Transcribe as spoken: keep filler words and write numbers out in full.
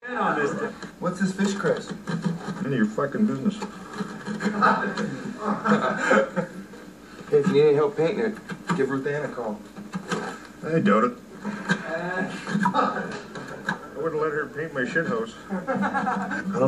What's this fish, Chris? None of your fucking business. Hey, if you need any help painting it, give Ruth Ann a call. I doubt it. I wouldn't let her paint my shit house.